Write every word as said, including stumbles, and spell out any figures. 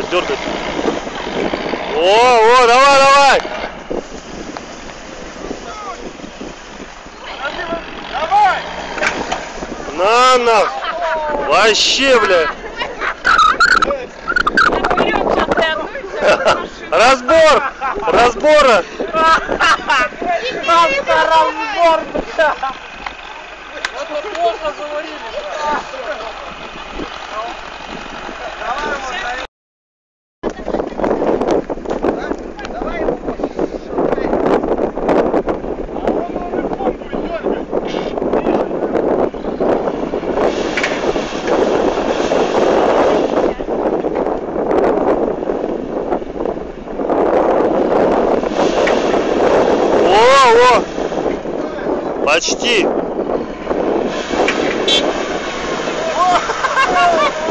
дергать. О, о, давай, давай! Давай! На, на! Вообще, бля! Разбор! Разбора! Разбор! Это плохо заварили! О, почти.